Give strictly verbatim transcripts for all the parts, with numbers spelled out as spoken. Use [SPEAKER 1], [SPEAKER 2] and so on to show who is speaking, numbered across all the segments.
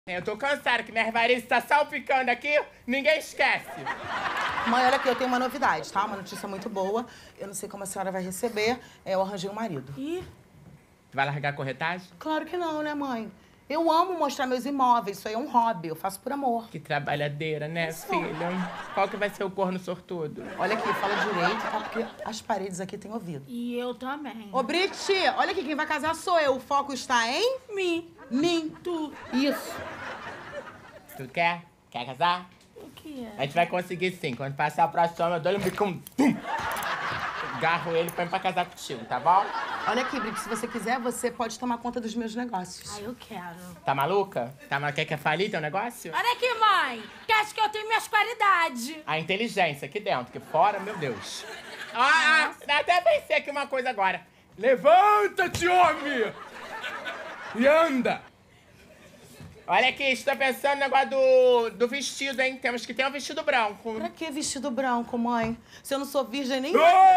[SPEAKER 1] Eu tô cansada, que minhas varizes tá salpicando aqui, ninguém esquece.
[SPEAKER 2] Mãe, olha aqui, eu tenho uma novidade, tá? Uma notícia muito boa. Eu não sei como a senhora vai receber. É, eu arranjei um marido.
[SPEAKER 1] Ih? Tu vai largar a corretagem?
[SPEAKER 2] Claro que não, né, mãe? Eu amo mostrar meus imóveis, isso aí é um hobby, eu faço por amor.
[SPEAKER 1] Que trabalhadeira, né, isso, filha? Qual que vai ser o corno sortudo?
[SPEAKER 2] Olha aqui, fala direito, tá? Porque as paredes aqui têm ouvido.
[SPEAKER 3] E eu também.
[SPEAKER 2] Ô, Brit, olha aqui, quem vai casar sou eu. O foco está em...
[SPEAKER 3] Mim.
[SPEAKER 2] Mim. Tu. Isso.
[SPEAKER 1] Tu quer? Quer casar?
[SPEAKER 3] O que é?
[SPEAKER 1] A gente vai conseguir sim. Quando passar a próxima, eu dou-lhe um bicão. Tum! Garro ele pra ir pra casar contigo, tá bom?
[SPEAKER 2] Olha aqui, Brit, se você quiser, você pode tomar conta dos meus negócios.
[SPEAKER 3] Ah, eu quero.
[SPEAKER 1] Tá maluca? Tá maluca? Quer que falir teu negócio?
[SPEAKER 3] Olha aqui, mãe. Que acho que eu tenho minhas qualidades.
[SPEAKER 1] A inteligência aqui dentro, que fora, meu Deus. Ah, ah, até pensei aqui uma coisa agora. Levanta-te, homem! E anda! Olha aqui, estou pensando no negócio do, do vestido, hein? Temos que ter um vestido branco.
[SPEAKER 2] Pra que vestido branco, mãe? Se eu não sou virgem nem...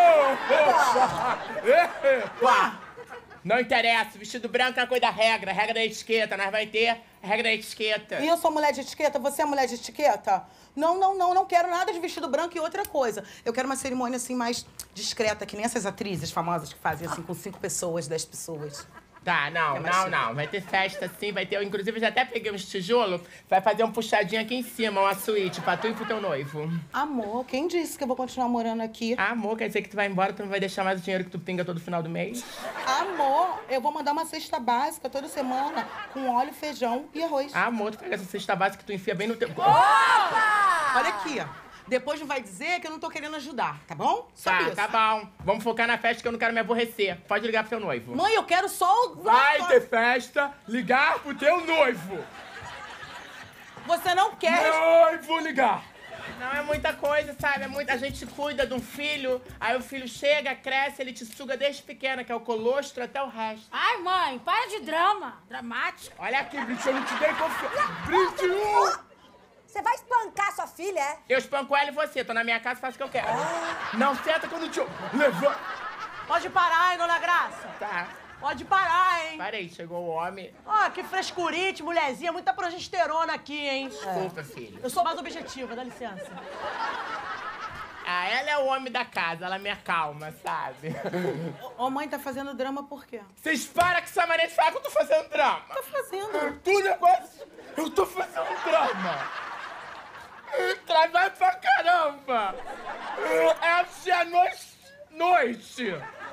[SPEAKER 1] Pá! Não interessa, vestido branco é uma coisa da regra, regra da etiqueta. Nós vai ter a regra da etiqueta.
[SPEAKER 2] E eu sou mulher de etiqueta? Você é mulher de etiqueta? Não, não, não, não quero nada de vestido branco e outra coisa. Eu quero uma cerimônia, assim, mais discreta, que nem essas atrizes famosas que fazem, assim, com cinco pessoas, dez pessoas.
[SPEAKER 1] Tá, não,
[SPEAKER 2] é
[SPEAKER 1] não, não. Vai ter festa, sim, vai ter... Inclusive, já até peguei uns tijolos. Vai fazer um puxadinho aqui em cima, uma suíte, pra tu e pro teu noivo.
[SPEAKER 2] Amor, quem disse que eu vou continuar morando aqui?
[SPEAKER 1] Ah, amor, quer dizer que tu vai embora, tu não vai deixar mais o dinheiro que tu pinga todo final do mês?
[SPEAKER 2] Amor, eu vou mandar uma cesta básica toda semana com óleo, feijão e arroz.
[SPEAKER 1] Ah, amor, tu pega essa cesta básica que tu enfia bem no teu...
[SPEAKER 3] Opa!
[SPEAKER 2] Olha aqui, ó. Depois não vai dizer que eu não tô querendo ajudar, tá bom? Só
[SPEAKER 1] Tá,
[SPEAKER 2] isso.
[SPEAKER 1] tá bom. Vamos focar na festa que eu não quero me aborrecer. Pode ligar pro teu noivo.
[SPEAKER 2] Mãe, eu quero só o...
[SPEAKER 1] Vai ter festa, ligar pro teu noivo.
[SPEAKER 2] Você não quer...
[SPEAKER 1] Noivo ligar. Não é muita coisa, sabe? É muita... A gente cuida de um filho, aí o filho chega, cresce, ele te suga desde pequena, que é o colostro até o resto.
[SPEAKER 3] Ai, mãe, para de drama. Dramático.
[SPEAKER 1] Olha aqui, Brit, eu não te dei confiança. Brit!
[SPEAKER 4] Você vai espancar sua filha, é?
[SPEAKER 1] Eu espanco ela e você. Tô na minha casa, faço o que eu quero. Não senta que eu não te... Levanta.
[SPEAKER 5] Pode parar, hein, dona Graça?
[SPEAKER 1] Tá.
[SPEAKER 5] Pode parar, hein?
[SPEAKER 1] Parei, chegou o homem.
[SPEAKER 5] Ó, que frescurite, mulherzinha. Muita progesterona aqui, hein?
[SPEAKER 1] Desculpa, filho.
[SPEAKER 5] Eu sou mais objetiva, dá licença.
[SPEAKER 1] Ah, ela é o homem da casa, ela me acalma, sabe?
[SPEAKER 2] Ô, mãe, tá fazendo drama por quê?
[SPEAKER 1] Vocês param com essa maneira de falar que eu tô fazendo drama.
[SPEAKER 2] Tá fazendo.
[SPEAKER 1] Tu negócio... Eu tô fazendo drama. Trabalho pra caramba. Essa é a noite. Noite.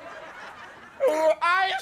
[SPEAKER 1] Ai,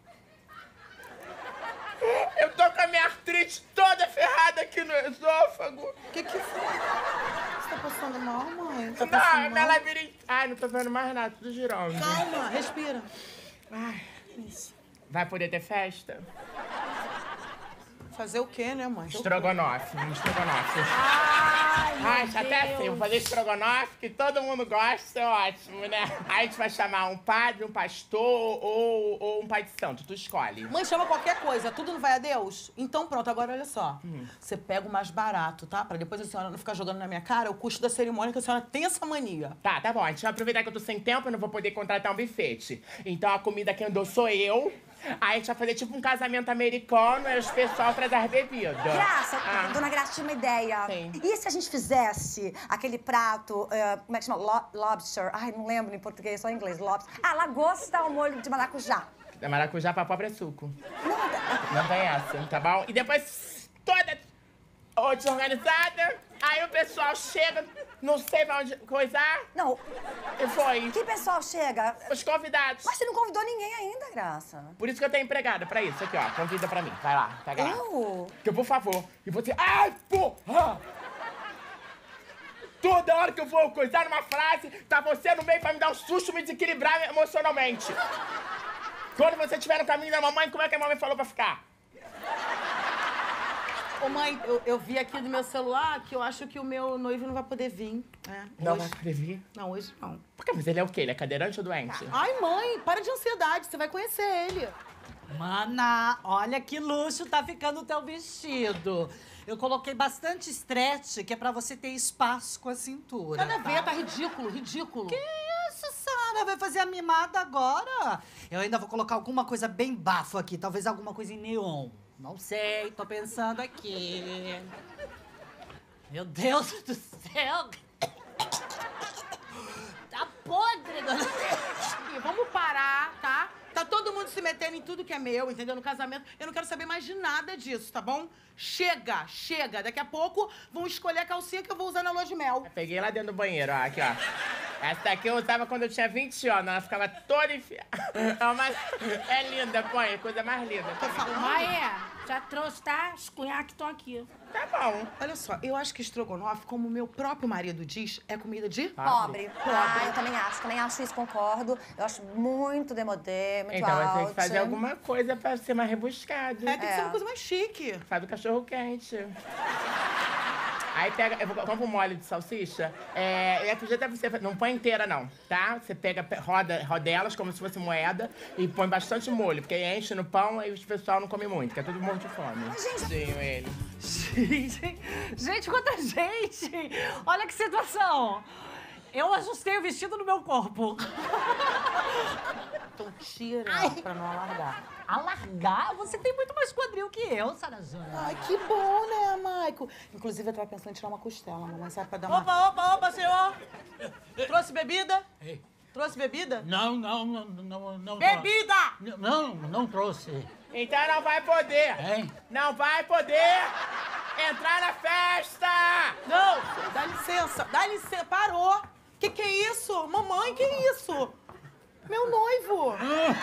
[SPEAKER 1] eu tô com a minha artrite toda ferrada aqui no esôfago.
[SPEAKER 2] O que que foi? Você tá passando mal, mãe? Tá
[SPEAKER 1] Não,
[SPEAKER 2] passando
[SPEAKER 1] minha
[SPEAKER 2] mal?
[SPEAKER 1] labirinte... Ai, não tô vendo mais nada, tudo girando.
[SPEAKER 2] Calma, respira.
[SPEAKER 1] Ai,
[SPEAKER 2] Isso.
[SPEAKER 1] vai poder ter festa?
[SPEAKER 2] Fazer o quê, né, mãe?
[SPEAKER 1] Estrogonofe, um estrogonofe.
[SPEAKER 3] Ai,
[SPEAKER 1] Ai,
[SPEAKER 3] meu
[SPEAKER 1] até assim,
[SPEAKER 3] Deus.
[SPEAKER 1] vou fazer estrogonofe, que todo mundo gosta, é ótimo, né? Aí a gente vai chamar um padre, um pastor ou, ou um pai de santo, tu escolhe.
[SPEAKER 2] Mãe, chama qualquer coisa, tudo não vai a Deus? Então pronto, agora olha só.
[SPEAKER 1] Hum.
[SPEAKER 2] Você pega o mais barato, tá? Pra depois a senhora não ficar jogando na minha cara o custo da cerimônia, que a senhora tem essa mania.
[SPEAKER 1] Tá, tá bom, a gente vai aproveitar que eu tô sem tempo, eu não vou poder contratar um bufete. Então a comida que andou sou eu. Aí a gente vai fazer tipo um casamento americano e os pessoal traz as bebidas.
[SPEAKER 4] Graça,
[SPEAKER 1] Ah.
[SPEAKER 4] dona Graça tinha uma ideia.
[SPEAKER 1] Sim.
[SPEAKER 4] E se a gente fizesse aquele prato, eh, como é que chama? Lo- lobster. Ai, não lembro em português, só em inglês. Lobster. Ah, lagosta ao molho de maracujá.
[SPEAKER 1] Da maracujá pra pobre é suco.
[SPEAKER 4] Não, tá-
[SPEAKER 1] Não tem essa, tá bom? E depois toda desorganizada, aí o pessoal chega, não sei pra onde coisar,
[SPEAKER 4] não.
[SPEAKER 1] e foi.
[SPEAKER 4] Que pessoal chega?
[SPEAKER 1] Os convidados.
[SPEAKER 4] Mas você não convidou ninguém ainda, Graça.
[SPEAKER 1] Por isso que eu tenho empregada pra isso. Aqui, ó, convida pra mim. Vai lá, pega lá.
[SPEAKER 4] Eu?
[SPEAKER 1] Que eu, por favor. E você... Ai, porra! Toda hora que eu vou coisar uma frase, tá você no meio pra me dar um susto, me desequilibrar emocionalmente. Quando você estiver no caminho da mamãe, como é que a mamãe falou pra ficar?
[SPEAKER 2] Ô, mãe, eu, eu vi aqui no meu celular que eu acho que o meu noivo não vai poder vir. É,
[SPEAKER 1] Não
[SPEAKER 2] hoje.
[SPEAKER 1] vai poder vir?
[SPEAKER 2] Não, hoje não.
[SPEAKER 1] Por quê? Mas ele é o quê? Ele é cadeirante ou doente?
[SPEAKER 2] Ai, mãe, para de ansiedade, você vai conhecer ele.
[SPEAKER 5] Mana, olha que luxo tá ficando o teu vestido. Eu coloquei bastante stretch, que é pra você ter espaço com a cintura.
[SPEAKER 2] Nada a ver, tá ridículo, ridículo.
[SPEAKER 5] Que isso, Sara? Vai fazer a mimada agora? Eu ainda vou colocar alguma coisa bem bafo aqui, talvez alguma coisa em neon. Não sei, tô pensando aqui. Meu Deus do céu! Tá podre, dona
[SPEAKER 2] E vamos parar, tá? Tá todo mundo se metendo em tudo que é meu, entendeu? No casamento. Eu não quero saber mais de nada disso, tá bom? Chega, chega. Daqui a pouco vão escolher a calcinha que eu vou usar na lua de mel.
[SPEAKER 1] Peguei lá dentro do banheiro, ó, aqui, ó. Essa daqui eu usava quando eu tinha vinte anos, ela ficava toda enfiada. Mas é linda, põe, coisa mais linda.
[SPEAKER 2] Tô falando?
[SPEAKER 3] Maia, já trouxe, tá? Os cunhados que estão aqui.
[SPEAKER 1] Tá bom.
[SPEAKER 2] Olha só, eu acho que estrogonofe, como o meu próprio marido diz, é comida de...
[SPEAKER 4] Pobre. Ah, eu também acho. Também acho isso, concordo. Eu acho muito demodé, muito
[SPEAKER 1] Então
[SPEAKER 4] alto.
[SPEAKER 1] vai ter que fazer alguma coisa pra ser mais rebuscado.
[SPEAKER 2] É, tem que
[SPEAKER 4] É.
[SPEAKER 2] ser uma coisa mais chique.
[SPEAKER 1] Faz o cachorro quente. Aí pega, eu vou comprar um molho de salsicha. É, e aqui já deve ser, não põe inteira não, tá? Você pega, roda, rodelas como se fosse moeda e põe bastante molho, porque aí enche no pão e o pessoal não come muito, que é tudo morto de fome.
[SPEAKER 4] gente.
[SPEAKER 1] Sim, ele.
[SPEAKER 5] Gente, gente, quanta gente! Olha que situação! Eu ajustei o vestido no meu corpo.
[SPEAKER 2] Então tira pra não alargar.
[SPEAKER 5] Alargar? Você tem muito mais quadril que eu, Sarajana.
[SPEAKER 2] Ai, que bom, né, Maico? Inclusive, eu tava pensando em tirar uma costela, mamãe, sabe, pra dar uma...
[SPEAKER 6] Opa, opa, opa, senhor! Trouxe bebida?
[SPEAKER 7] Ei.
[SPEAKER 6] Trouxe bebida?
[SPEAKER 7] Não, não, não, não, não.
[SPEAKER 6] Bebida!
[SPEAKER 7] Não, não trouxe.
[SPEAKER 1] Então não vai poder,
[SPEAKER 7] Hein?
[SPEAKER 1] não vai poder entrar na festa!
[SPEAKER 2] Não, dá licença, dá licença, parou. Que que é isso? Mamãe, que isso? Meu noivo.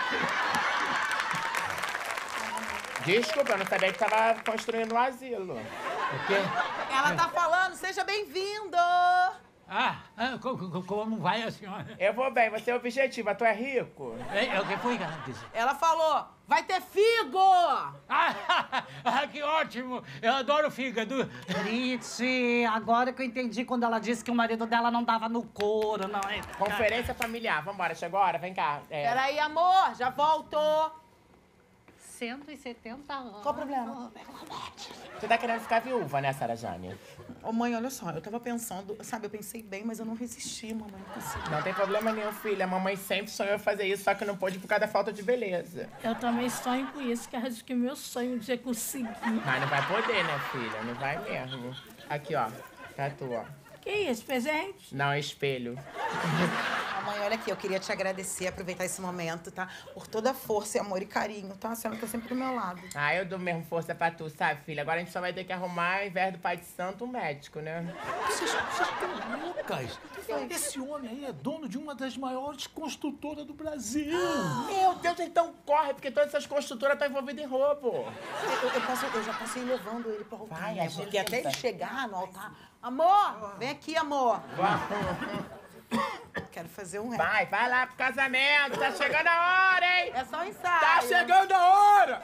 [SPEAKER 1] Desculpa, eu não sabia que tava construindo um asilo.
[SPEAKER 7] O quê?
[SPEAKER 2] Ela tá falando, seja bem-vindo.
[SPEAKER 7] Ah, ah, co- co- como vai a senhora?
[SPEAKER 1] Eu vou bem, você é objetivo, tu é rico?
[SPEAKER 7] Ei, o que foi que ela disse?
[SPEAKER 2] Ela falou, vai ter figo.
[SPEAKER 7] Ah, ah, que ótimo! Eu adoro fígado.
[SPEAKER 5] Triste, agora que eu entendi quando ela disse que o marido dela não dava no couro, não é?
[SPEAKER 1] Conferência familiar, vambora, chegou a hora, vem cá. É,
[SPEAKER 2] Peraí, amor, já volto.
[SPEAKER 5] cento e setenta anos.
[SPEAKER 2] Qual o problema?
[SPEAKER 1] tu tá querendo ficar viúva, né, Sarajane?
[SPEAKER 2] Ô, mãe, olha só, eu tava pensando, sabe, eu pensei bem, mas eu não resisti, mamãe, não consigo.
[SPEAKER 1] Não tem problema nenhum, filha. A mamãe sempre sonhou fazer isso, só que não pôde por causa da falta de beleza.
[SPEAKER 3] Eu também sonho com isso, que acho que meu sonho um dia conseguir.
[SPEAKER 1] Mas não vai poder, né, filha? Não vai mesmo. Aqui, ó. Tatu, ó.
[SPEAKER 3] Que isso, presente?
[SPEAKER 1] Não, é espelho.
[SPEAKER 2] Mamãe, olha aqui, eu queria te agradecer, aproveitar esse momento, tá? Por toda a força, e amor e carinho, tá? A senhora tá sempre do meu lado.
[SPEAKER 1] Ah, eu dou mesmo força pra tu, sabe, filha? Agora a gente só vai ter que arrumar, ao invés do pai de santo, um médico, né?
[SPEAKER 7] Vocês, vocês estão loucas. Esse homem aí é dono de uma das maiores construtoras do Brasil.
[SPEAKER 1] Meu Deus, então corre, porque todas essas construtoras estão envolvidas em roubo.
[SPEAKER 2] Eu, eu, posso, eu já posso ir levando ele pro altar,
[SPEAKER 1] Vai,
[SPEAKER 2] né?
[SPEAKER 1] agiliza.
[SPEAKER 2] Porque até ele chegar no altar... Amor, vem aqui, amor. Quero fazer um rap.
[SPEAKER 1] Vai, vai lá pro casamento. Tá chegando a hora, hein?
[SPEAKER 2] É só um ensaio.
[SPEAKER 1] Tá chegando a hora!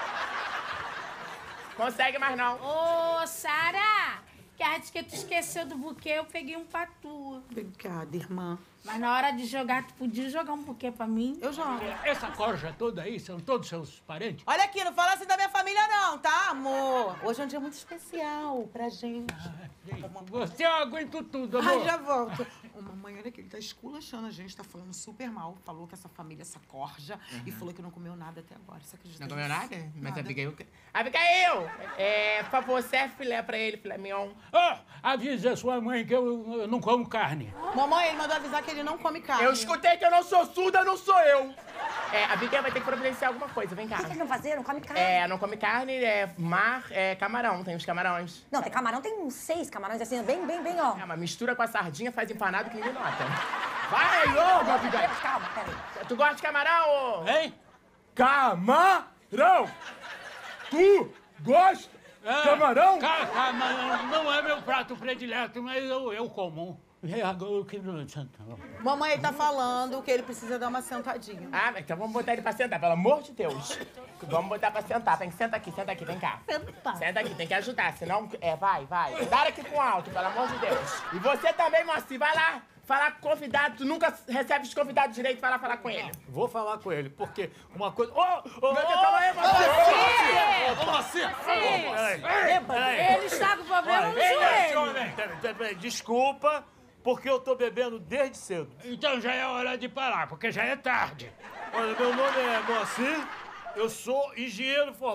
[SPEAKER 1] Consegue mais não.
[SPEAKER 3] Ô, Sara, que a gente que tu esqueceu do buquê, eu peguei um pra tu.
[SPEAKER 2] Obrigada, irmã.
[SPEAKER 3] Mas na hora de jogar, tu podia jogar um buquê pra mim?
[SPEAKER 2] Eu jogo.
[SPEAKER 7] Essa corja toda aí são todos seus parentes?
[SPEAKER 2] Olha aqui, não fala assim da minha família não, tá, amor? Hoje é um dia muito especial pra gente.
[SPEAKER 7] Você eu aguento tudo, amor.
[SPEAKER 2] Ai, já volto. Ô, mamãe, olha aqui, ele tá esculachando a gente, tá falando super mal. Falou que essa família, essa corja, e falou que não comeu nada até agora. Você acredita
[SPEAKER 1] Não comeu
[SPEAKER 2] nisso?
[SPEAKER 1] nada? Mas
[SPEAKER 2] Nada.
[SPEAKER 1] Abigail... Abigail! É, por favor, serve filé pra ele, filé mignon.
[SPEAKER 7] Ah, avisa a sua mãe que eu, eu não como carne.
[SPEAKER 2] Mamãe, ele mandou avisar que ele não come carne.
[SPEAKER 1] Eu escutei que eu não sou surda, não sou eu. É, a Abigail vai ter que providenciar alguma coisa, vem cá.
[SPEAKER 4] O que eles não fazer? Não come carne?
[SPEAKER 1] É, não come carne, é mar, é camarão, tem os camarões.
[SPEAKER 4] Não, tem camarão, tem uns seis camarões assim, bem, bem, bem, ó.
[SPEAKER 1] É, mas mistura com a sardinha, faz empanado que ninguém nota. Vai logo, Abigail!
[SPEAKER 4] Calma, peraí.
[SPEAKER 1] Tu gosta de camarão, ô?
[SPEAKER 7] Hein?
[SPEAKER 1] Camarão! Tu gosta
[SPEAKER 7] É,
[SPEAKER 1] camarão?
[SPEAKER 7] ca- Camarão não é meu prato predileto, mas eu, eu como. É, agora eu quero...
[SPEAKER 2] Mamãe, ele tá falando que ele precisa dar uma sentadinha.
[SPEAKER 1] Ah, mas então vamos botar ele pra sentar, pelo amor de Deus. Vamos botar pra sentar. Tem que sentar aqui, senta aqui, vem cá.
[SPEAKER 5] Senta.
[SPEAKER 1] Senta aqui, tem que ajudar, senão... É, vai, vai. Cuidado aqui com alto, pelo amor de Deus. E você também, Moacir, vai lá. Falar com o convidado, tu nunca recebe os convidados direito, vai lá falar com ele.
[SPEAKER 8] Vou falar com ele, porque uma coisa... Ô, ô, ô,
[SPEAKER 1] Meu Deus, calma aí, Moacir.
[SPEAKER 8] ô, Moacir, por favor, peraí. Peraí.
[SPEAKER 3] Ele está com problema no
[SPEAKER 8] Olha, ei, esse
[SPEAKER 3] joelho.
[SPEAKER 8] homem, peraí, peraí, peraí, desculpa, porque eu tô bebendo desde cedo.
[SPEAKER 7] Então já é hora de parar, porque já é tarde.
[SPEAKER 8] Olha, meu nome é Moacir, eu sou engenheiro formado.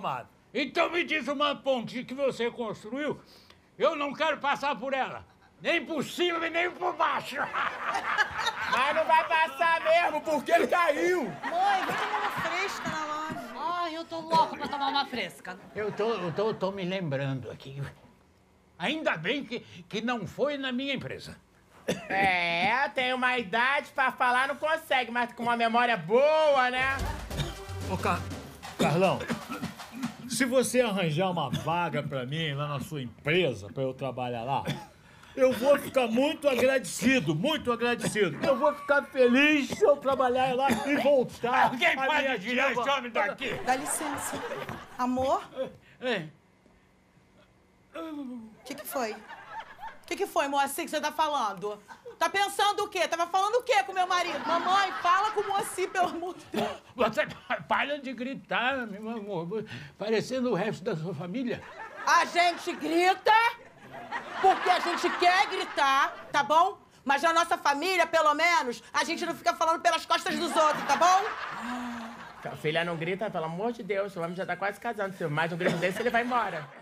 [SPEAKER 7] Então me diz uma ponte que você construiu. Eu não quero passar por ela. Nem por cima e nem por baixo.
[SPEAKER 1] Mas não vai passar mesmo, porque ele caiu.
[SPEAKER 2] Mãe, vai tomar uma fresca na loja.
[SPEAKER 5] Ai, eu tô louca pra tomar uma fresca.
[SPEAKER 7] Eu tô, eu tô, tô me lembrando aqui. Ainda bem que, que não foi na minha empresa.
[SPEAKER 1] É, tem uma idade pra falar, não consegue, mas com uma memória boa, né?
[SPEAKER 8] Ô, Car... Carlão, se você arranjar uma vaga pra mim lá na sua empresa, pra eu trabalhar lá, eu vou ficar muito agradecido, muito agradecido. Eu vou ficar feliz se eu trabalhar lá e voltar.
[SPEAKER 7] Alguém
[SPEAKER 8] a minha
[SPEAKER 7] pode tirar
[SPEAKER 8] diva.
[SPEAKER 7] esse homem daqui?
[SPEAKER 2] Dá licença. Amor,
[SPEAKER 7] É.
[SPEAKER 2] o que que foi? O que que foi, Moacir, que você tá falando? Tá pensando o quê? Tava falando o quê com meu marido? Mamãe, fala com o Moacir, pelo amor de Deus.
[SPEAKER 7] Você para de gritar, meu amor. Parecendo o resto da sua família.
[SPEAKER 2] A gente grita porque a gente quer gritar, tá bom? Mas na nossa família, pelo menos, a gente não fica falando pelas costas dos outros, tá bom?
[SPEAKER 1] A filha não grita, pelo amor de Deus, o homem já tá quase casando. Se mais um grito desse, ele vai embora.